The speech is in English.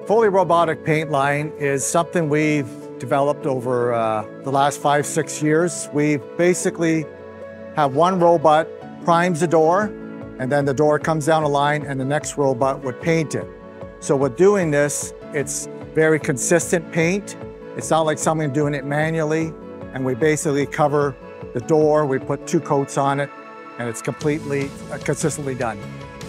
fully robotic paint line is something we've developed over the last 5-6 years. We basically have one robot primes the door, and then the door comes down a line and the next robot would paint it. So with doing this, it's very consistent paint. It's not like someone doing it manually, and we basically cover the door, we put 2 coats on it, and it's completely, consistently done.